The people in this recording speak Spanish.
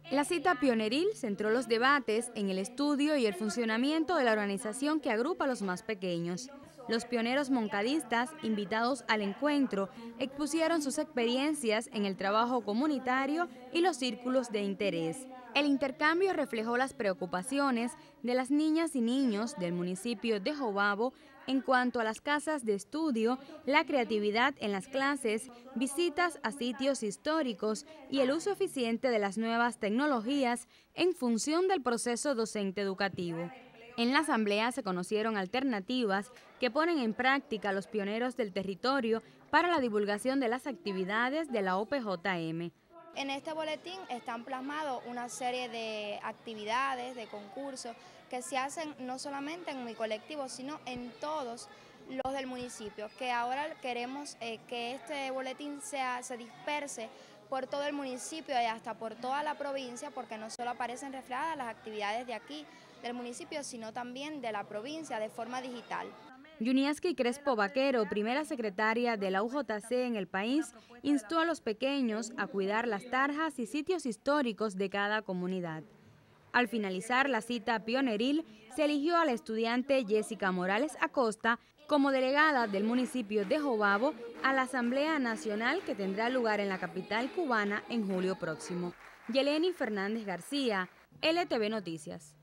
La cita pioneril centró los debates en el estudio y el funcionamiento de la organización que agrupa a los más pequeños. Los pioneros moncadistas, invitados al encuentro, expusieron sus experiencias en el trabajo comunitario y los círculos de interés. El intercambio reflejó las preocupaciones de las niñas y niños del municipio de Jobabo en cuanto a las casas de estudio, la creatividad en las clases, visitas a sitios históricos y el uso eficiente de las nuevas tecnologías en función del proceso docente educativo. En la asamblea se conocieron alternativas que ponen en práctica los pioneros del territorio para la divulgación de las actividades de la OPJM. En este boletín están plasmados una serie de actividades, de concursos que se hacen no solamente en mi colectivo, sino en todos los del municipio, que ahora queremos que este boletín se disperse por todo el municipio y hasta por toda la provincia, porque no solo aparecen reflejadas las actividades de aquí, del municipio, sino también de la provincia de forma digital. Yuniaski Crespo Vaquero, primera secretaria de la UJC en el país, instó a los pequeños a cuidar las tarjas y sitios históricos de cada comunidad. Al finalizar la cita pioneril, se eligió a la estudiante Jessica Morales Acosta como delegada del municipio de Jobabo a la Asamblea Nacional que tendrá lugar en la capital cubana en julio próximo. Yeleni Fernández García, LTV Noticias.